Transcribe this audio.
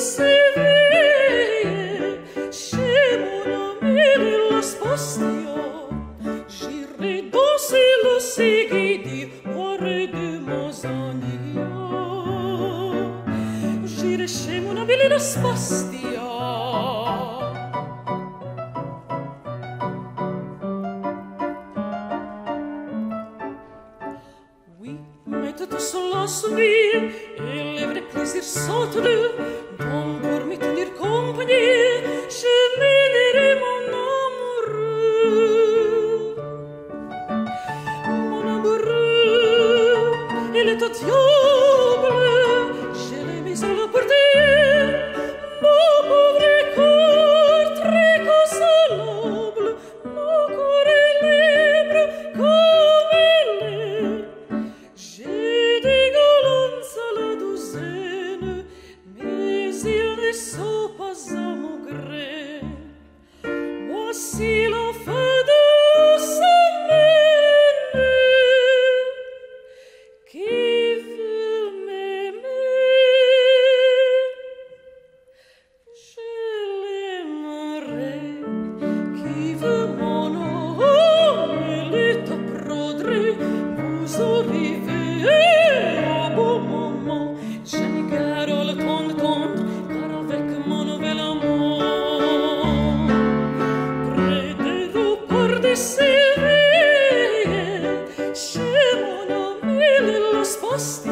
s'éveiller chez mon ami la spastio. J'irai danser le seguidi auprès de Mozanio. J'irai chez mon ami la spastio. Tout cela sourit et les vrais plaisirs sont deux. Donc pour me tenir compagnie, je m'aiderai mon amoureux. Mon amoureux, il est au diable, je l'ai mis à la portée. Mon pauvre corps très consolable, mon corps est libre comme il est. Voici la fin de semaine. Qui veut m'aimer? Je l'aimerai. Qui veut mon homme? Il est à prendre. Vous arrivez au bon moment. Je me garde le temps d'attendre, car avec mon nouvel amour s'éveiller chez mon ami la spastio.